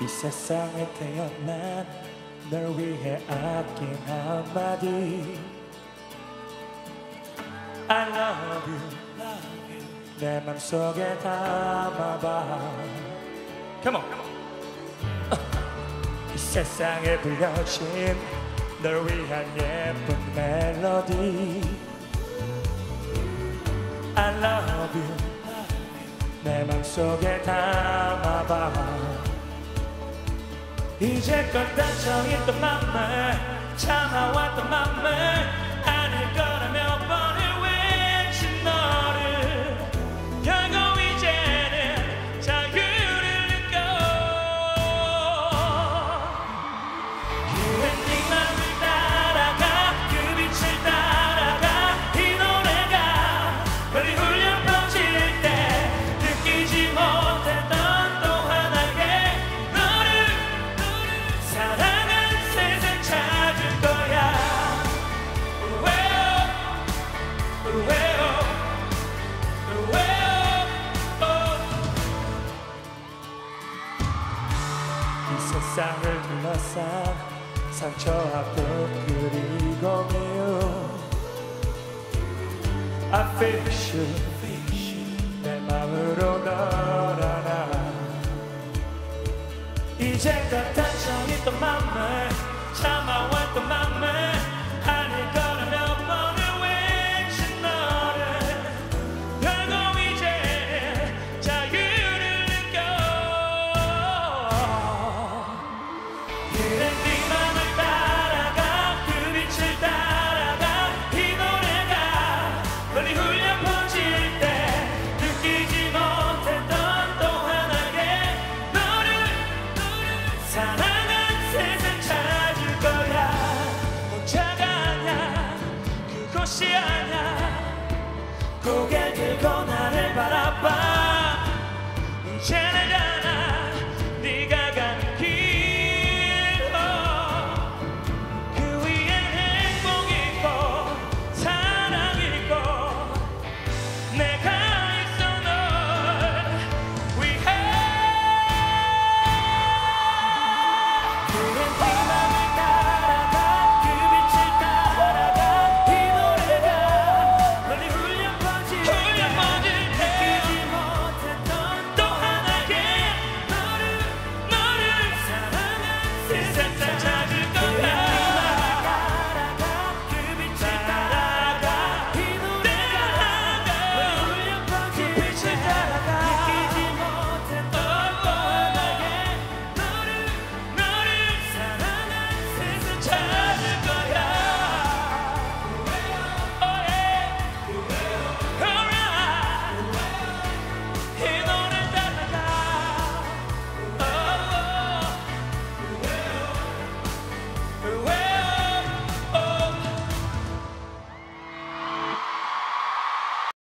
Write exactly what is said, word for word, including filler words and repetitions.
이 세상에 태어난 널 위해 아낀 한마디 I love you, love you. 내 맘속에 담아봐 Come on, come on. uh. 이 세상에 불려진 널 위한 예쁜 멜로디 I love you, 내 맘속에 담아봐 이제껏 닫혀있던 맘을 참아왔던 맘을 아닐 거라 몇 번을 외친 너를 결국 이제는 자유를 느껴 그래 네 맘을 따라가 그 빛을 따라가 이 노래가 멀리 울려 퍼질 때 느끼지 못했던 또 하나의 너를 사랑한 세상 찾을 거야 왜요 왜요 왜요 이 세상을 둘러싼 상처와 또 그리고 미움 I fix you 내 맘으로 널 알아 이제껏 닫혀있던 맘을 참아왔던 맘을 아닐 거라 몇 번을 외친 너를 결국 이제 자유를 느껴 그래 네 맘을 따라가 그 빛을 따라가 이 노래가 멀리 울려 퍼질 때 느끼지 못했던 또 하나의 너를 사랑한 세상 찾을 거야 혼자가 아냐 그곳이 아냐 고개 들고 나를 바라봐 이제 내가